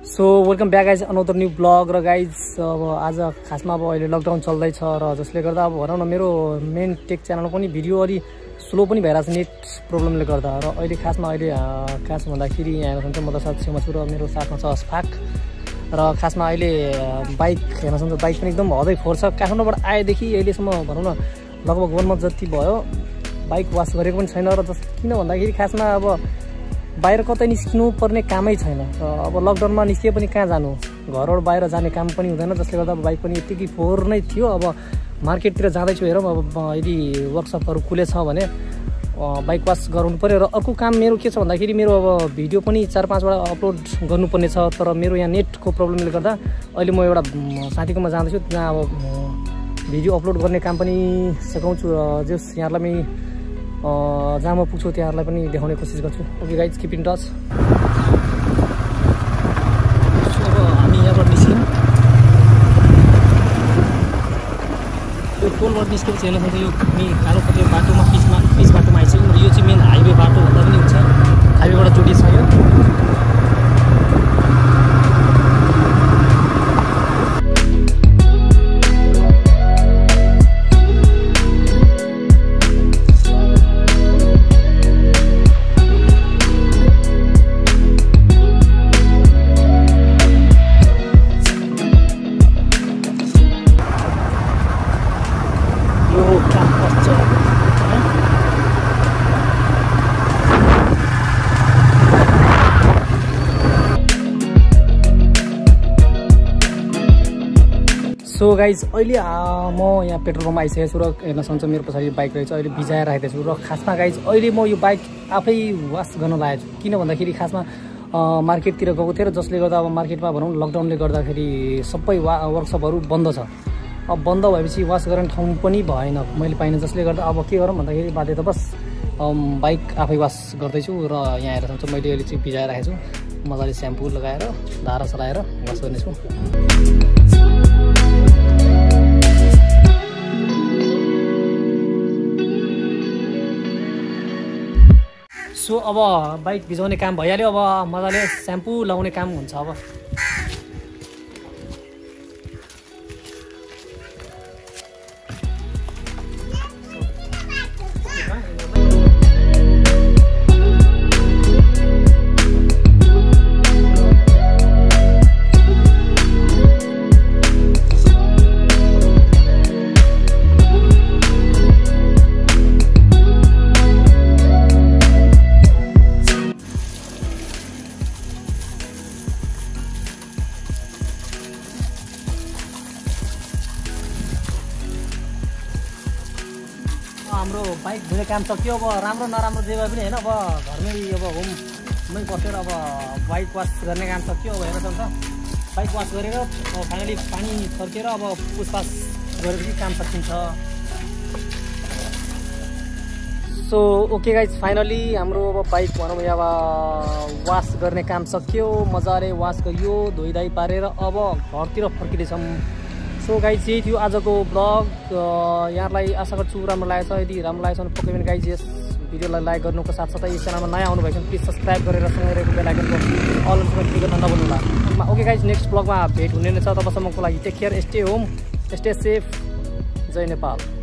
So welcome back guys another new vlog र guys अब आज खासमा अब अहिले लकडाउन चल्दैछ र जसले गर्दा अब भनौँ न मेरो मेन टेक च्यानलमा पनि भिडियो अलि स्लो पनि भइरहेछ नेट प्रब्लमले गर्दा र अहिले खासमा अहिले खास भन्दाखेरि यहाँ हेर्नुहुन्छ म त साथ छेउमा छु र मेरो साथमा छ अस्फाक र खासमा अहिले बाइक हेर्नुहुन्छ बाइक पनि एकदम हदै फोहोर छ। काठमाडौँबाट आएदेखि अहिलेसम्म भनौँ न लगभग 1 मन्थ जति भयो बाइक वास गरेको पनि छैन र किन भन्दाखेरि खासमा अब बाहिर कतै निस्किनु पर्ने कामै छैन र अब लकडाउनमा निस्किए पनि कहाँ जानु, घरबाट बाहिर जाने काम पनि हुँदैन जसले गर्दा अब बाइक पनि यतिकै फोहोर नै थियो। अब मार्केटतिर जाँदैछु हेरौँ अब यदि वर्कसपहरू खुलेछ भने बाइक वास गराउनु पऱ्यो र अर्को काम मेरो के छ भन्दाखेरि मेरो अब भिडियो पनि 4-5 वटा अपलोड गर्नुपर्ने छ तर मेरो यहाँ नेटको प्रब्लमले गर्दा अहिले म एउटा साथीकोमा जाँदैछु त्यहाँ अब भिडियो अपलोड गर्ने काम पनि सघाउँछु र जस यहाँलाई जहाँ म पुग्छु त्यहाँहरूलाई पनि देखाउने कोसिस गर्छु। Okay guys keep in touch. अब हामी यहाँबाट निस्क्यौँ यो टोलबाट निस्केपछि हेर्न सक्छ यो कालो पत्रे बाटोमा पिच बाटोमा आइसक्यौँ र यो चाहिँ मेन हाइवे बाटो भन्दा पनि हुन्छ, हाइवेबाट जोडिएको छ यो। सो गाइज अहिले म यहाँ पेट्रोल पम्पमा आइसकेको छु र हेर्न सक्छ मेरो पछाडि बाइक रहेछ अहिले भिजाएर राखेको छु र खासमा गाइज अहिले म यो बाइक आफै वास गर्न लागेको छु किन भन्दाखेरि खासमा मार्केटतिर गएको थिएँ र जसले गर्दा अब मार्केटमा भनौँ लकडाउनले गर्दाखेरि सबै वर्कसपहरू बन्द छ। अब बन्द भएपछि वास गर्ने ठाउँ पनि भएन मैले पाइनँ जसले गर्दा अब के गरौँ भन्दाखेरि बाध्यतावश बाइक आफै वास गर्दैछु र यहाँ हेर्न सक्छ मैले अहिले चाहिँ भिजाएर राखेको छु मजाले स्याम्पू लगाएर धारा सराएर वास गर्नेछु। सो अब बाइक भिजाउने काम भइहाल्यो, अब मजाले स्याम्पू लगाउने काम हुन्छ अब। हाम्रो बाइक धुने काम सक्यो। अब राम्रो नराम्रो जे भए पनि होइन अब घरमै अब होममै बसेर अब बाइक वास गर्ने काम सक्यो। अब हेर्न सक्छ बाइक वास गरेर फाइनली पानी छर्केर अब पुसपास गरेपछि काम सकिन्छ। सो ओके गाइज फाइनली हाम्रो अब बाइक भनौँ अब वास गर्ने काम सक्यो, मजाले वास गरियो धोइधाइ पारेर अब घरतिर फर्किँदैछौँ। सो गाइज यही थियो आजको ब्लग, यहाँलाई आशा गर्छु राम्रो लागेछ। यदि राम्रो लागेछ भने पक्कै पनि गाइज यस भिडियोलाई लाइक गर्नुको साथसाथै यस च्यानलमा नयाँ आउनुभएको छ भने प्लिज सब्सक्राइब गरेर सँगै रहेको बेल आइकनको अल अप्सन क्लिक गर्न नभुल्नुहोला। ओके गाइज नेक्स्ट ब्लगमा भेट हुने नै छ, तबसम्मको लागि take care, stay home, stay safe, जय नेपाल।